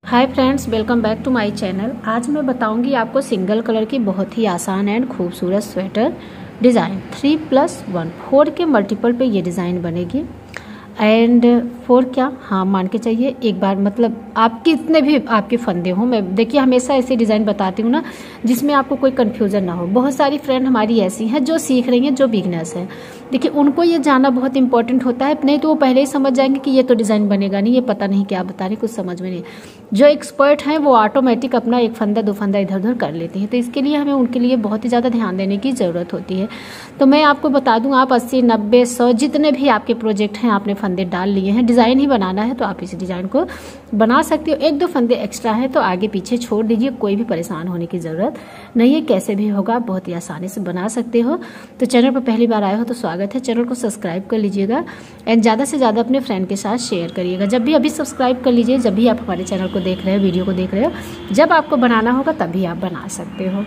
Hi friends, welcome back to my channel. आज मैं बताऊंगी आपको सिंगल कलर की बहुत ही आसान एंड खूबसूरत स्वेटर डिज़ाइन 3+1 4 के मल्टीपल पे ये डिज़ाइन बनेगी। एंड 4 क्या, हाँ मान के चाहिए एक बार, मतलब आपके इतने भी आपके फंदे हों। मैं देखिए हमेशा ऐसे डिज़ाइन बताती हूँ ना जिसमें आपको कोई कन्फ्यूज़न ना हो। बहुत सारी फ्रेंड हमारी ऐसी हैं जो सीख रही हैं, जो बिगनर्स हैं। देखिए उनको ये जानना बहुत इंपॉर्टेंट होता है, नहीं तो वो पहले ही समझ जाएंगे कि ये तो डिज़ाइन बनेगा नहीं, ये पता नहीं क्या बता रहे, कुछ समझ में नहीं। जो एक्सपर्ट हैं वो ऑटोमेटिक अपना एक फंदा दो फंदा इधर उधर कर लेते हैं, तो इसके लिए हमें उनके लिए बहुत ही ज़्यादा ध्यान देने की ज़रूरत होती है। तो मैं आपको बता दूं, आप 80, 90, 100 जितने भी आपके प्रोजेक्ट हैं, आपने फंदे डाल लिए हैं, डिज़ाइन ही बनाना है तो आप इस डिज़ाइन को बना सकते हो। एक दो फंदे एक्स्ट्रा हैं तो आगे पीछे छोड़ दीजिए, कोई भी परेशान होने की ज़रूरत नहीं है। कैसे भी होगा, आप बहुत ही आसानी से बना सकते हो। तो चैनल पर पहली बार आए हो तो स्वागत है, चैनल को सब्सक्राइब कर लीजिएगा एंड ज़्यादा से ज़्यादा अपने फ्रेंड के साथ शेयर करिएगा। जब भी अभी सब्सक्राइब कर लीजिए, जब भी आप हमारे चैनल को देख रहे हो, वीडियो को देख रहे हो, जब आपको बनाना होगा तभी आप बना सकते हो।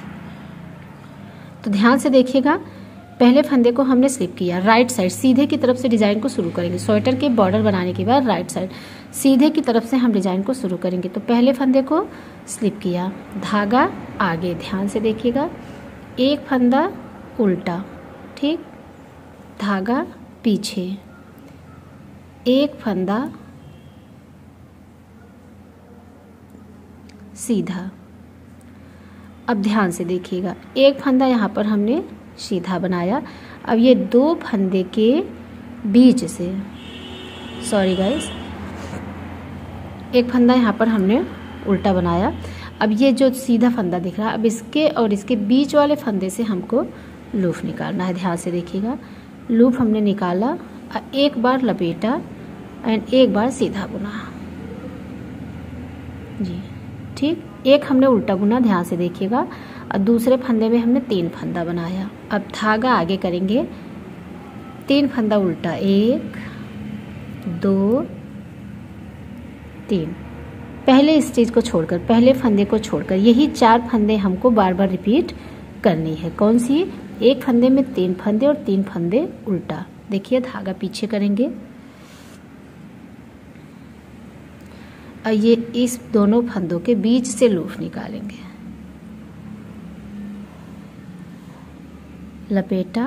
तो ध्यान से देखिएगा, पहले फंदे को हमने स्लिप किया, राइट साइड सीधे की तरफ से डिज़ाइन को शुरू करेंगे। स्वेटर के बॉर्डर बनाने के बाद राइट साइड सीधे की तरफ से हम डिज़ाइन को शुरू करेंगे। तो पहले फंदे को स्लिप किया, धागा आगे, ध्यान से देखिएगा, एक फंदा उल्टा, ठीक, धागा पीछे, एक फंदा सीधा। अब ध्यान से देखिएगा, एक फंदा यहाँ पर हमने सीधा बनाया। अब ये दो फंदे के बीच से, सॉरी गाइस, एक फंदा यहाँ पर हमने उल्टा बनाया। अब ये जो सीधा फंदा दिख रहा है, अब इसके और इसके बीच वाले फंदे से हमको लूप निकालना है। ध्यान से देखिएगा, लूप हमने निकाला, एक बार लपेटा एंड एक बार सीधा बुना जी, ठीक। एक हमने उल्टा बुना, ध्यान से देखिएगा, और दूसरे फंदे में हमने 3 फंदा बनाया। अब धागा आगे करेंगे, 3 फंदा उल्टा, 1 2 3। पहले इस चीज़ को छोड़कर, पहले फंदे को छोड़कर यही 4 फंदे हमको बार बार रिपीट करनी है। कौन सी? एक फंदे में 3 फंदे और 3 फंदे उल्टा। देखिए धागा पीछे करेंगे और ये इस दोनों फंदों के बीच से लूप निकालेंगे, लपेटा,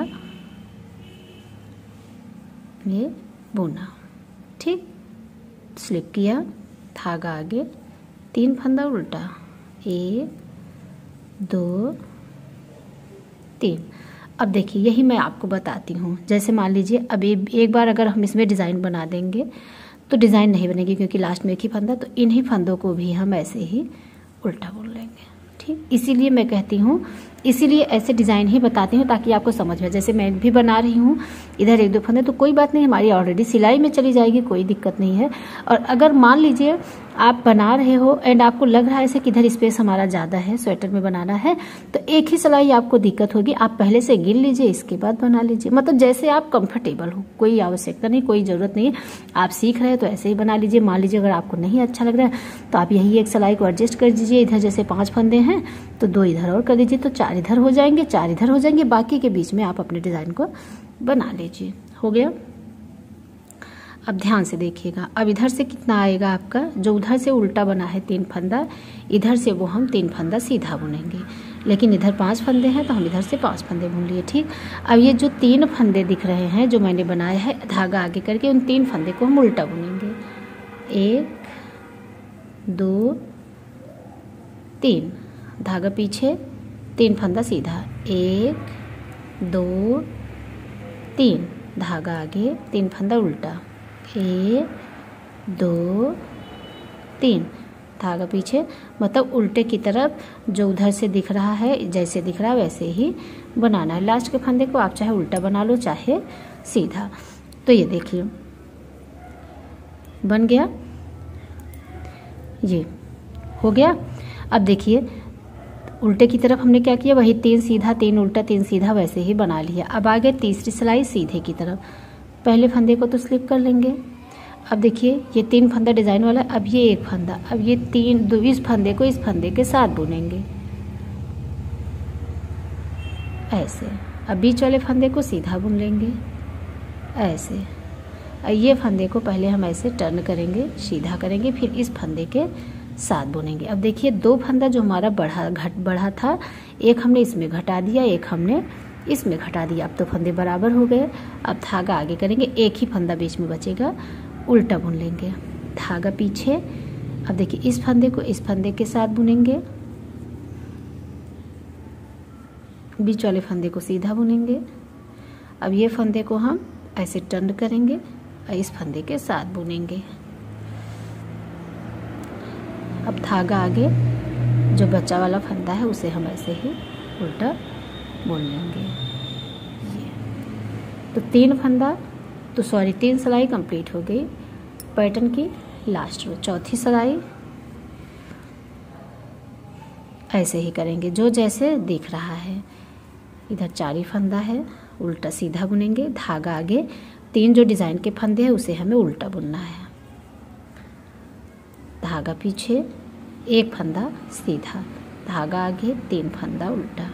ये बुना, ठीक, स्लिप किया, धागा आगे, 3 फंदा उल्टा, 1 2 3। अब देखिए यही मैं आपको बताती हूँ। जैसे मान लीजिए अब एक बार अगर हम इसमें डिज़ाइन बना देंगे तो डिज़ाइन नहीं बनेगी, क्योंकि लास्ट में एक ही फंदा, तो इन्हीं फंदों को भी हम ऐसे ही उल्टा बुन लेंगे, ठीक। इसीलिए मैं कहती हूँ, इसीलिए ऐसे डिज़ाइन ही बताती हूँ ताकि आपको समझ में। जैसे मैं भी बना रही हूँ, इधर एक दो फंदे, तो कोई बात नहीं, हमारी ऑलरेडी सिलाई में चली जाएगी, कोई दिक्कत नहीं है। और अगर मान लीजिए आप बना रहे हो एंड आपको लग रहा है ऐसे कि इधर स्पेस हमारा ज़्यादा है, स्वेटर में बनाना है, तो एक ही सिलाई आपको दिक्कत होगी, आप पहले से गिन लीजिए, इसके बाद बना लीजिए। मतलब जैसे आप कंफर्टेबल हो, कोई आवश्यकता नहीं, कोई ज़रूरत नहीं है। आप सीख रहे हैं तो ऐसे ही बना लीजिए। मान लीजिए अगर आपको नहीं अच्छा लग रहा है तो आप यही एक सिलाई को एडजस्ट कर दीजिए। इधर जैसे 5 फंदे हैं तो 2 इधर और कर दीजिए, तो 4 इधर हो जाएंगे, 4 इधर हो जाएंगे, बाकी के बीच में आप अपने डिज़ाइन को बना लीजिए। हो गया। अब ध्यान से देखिएगा, अब इधर से कितना आएगा आपका, जो उधर से उल्टा बना है 3 फंदा, इधर से वो हम 3 फंदा सीधा बुनेंगे। लेकिन इधर 5 फंदे हैं तो हम इधर से 5 फंदे बुन लिए, ठीक। अब ये जो 3 फंदे दिख रहे हैं जो मैंने बनाया है, धागा आगे करके उन 3 फंदे को हम उल्टा बुनेंगे, 1 2 3, धागा पीछे, 3 फंदा सीधा, 1 2 3, धागा आगे, 3 फंदा उल्टा, 1 2 3, धागा पीछे, मतलब उल्टे की तरफ जो उधर से दिख रहा है, जैसे दिख रहा है वैसे ही बनाना है। लास्ट के फंदे को आप चाहे उल्टा बना लो चाहे सीधा। तो ये देखिए बन गया, ये हो गया। अब देखिए उल्टे की तरफ हमने क्या किया, वही 3 सीधा 3 उल्टा 3 सीधा वैसे ही बना लिया। अब आ गए तीसरी सिलाई सीधे की तरफ, पहले फंदे को तो स्लिप कर लेंगे। अब देखिए ये 3 फंदा डिज़ाइन वाला, अब ये एक फंदा, अब ये 3 इस फंदे को इस फंदे के साथ बुनेंगे ऐसे। अब बीच वाले फंदे को सीधा बुन लेंगे ऐसे। ये फंदे को पहले हम ऐसे टर्न करेंगे, सीधा करेंगे, फिर इस फंदे के 7 बुनेंगे। अब देखिए 2 फंदा जो हमारा बढ़ा था, एक हमने इसमें घटा दिया, एक हमने इसमें घटा दिया। अब तो फंदे बराबर हो गए। अब धागा आगे करेंगे, एक ही फंदा बीच में बचेगा, उल्टा बुन लेंगे, धागा पीछे। अब देखिए इस फंदे को इस फंदे के साथ बुनेंगे, बीच वाले फंदे को सीधा बुनेंगे। अब ये फंदे को हम ऐसे टर्न करेंगे और इस फंदे के साथ बुनेंगे। अब धागा आगे जो बचा वाला फंदा है उसे हम ऐसे ही उल्टा बुन लेंगे। ये तो 3 सिलाई कंप्लीट हो गई। पैटर्न की लास्ट रो, चौथी सिलाई ऐसे ही करेंगे जो जैसे दिख रहा है। इधर 4 ही फंदा है, उल्टा सीधा बुनेंगे, धागा आगे, 3 जो डिज़ाइन के फंदे हैं उसे हमें उल्टा बुनना है, धागा पीछे, 1 फंदा सीधा, धागा आगे, 3 फंदा उल्टा।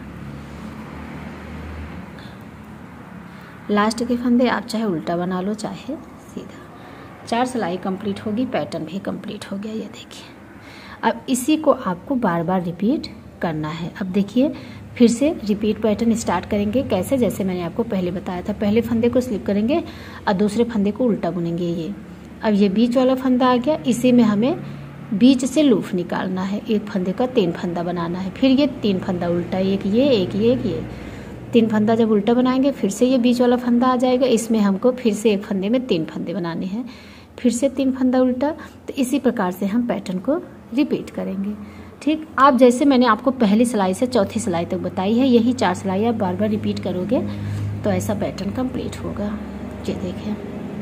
लास्ट के फंदे आप चाहे उल्टा बना लो चाहे सीधा। 4 सिलाई कंप्लीट होगी, पैटर्न भी कंप्लीट हो गया। ये देखिए अब इसी को आपको बार बार रिपीट करना है। अब देखिए फिर से रिपीट पैटर्न स्टार्ट करेंगे। कैसे? जैसे मैंने आपको पहले बताया था, पहले फंदे को स्लिप करेंगे और दूसरे फंदे को उल्टा बुनेंगे। ये अब ये बीच वाला फंदा आ गया, इसी में हमें बीच से लूप निकालना है, एक फंदे का 3 फंदा बनाना है। फिर ये 3 फंदा उल्टा, एक ये एक ये एक ये, 3 फंदा जब उल्टा बनाएंगे फिर से ये बीच वाला फंदा आ जाएगा, इसमें हमको फिर से एक फंदे में 3 फंदे बनाने हैं, फिर से 3 फंदा उल्टा। तो इसी प्रकार से हम पैटर्न को रिपीट करेंगे। ठीक, आप जैसे मैंने आपको पहली सिलाई से चौथी सिलाई तक बताई है, यही 4 सिलाई आप बार बार रिपीट करोगे तो ऐसा पैटर्न कंप्लीट होगा। ये देखिए,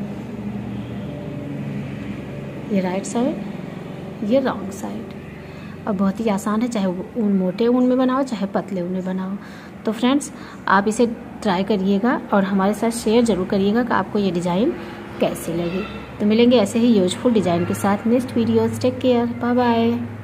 ये राइट साइड, ये रॉन्ग साइड। और बहुत ही आसान है, चाहे वो ऊन मोटे ऊन में बनाओ चाहे पतले ऊन में बनाओ। तो फ्रेंड्स आप इसे ट्राई करिएगा और हमारे साथ शेयर ज़रूर करिएगा कि आपको ये डिज़ाइन कैसी लगी। तो मिलेंगे ऐसे ही यूजफुल डिज़ाइन के साथ next videos. Take care, bye bye.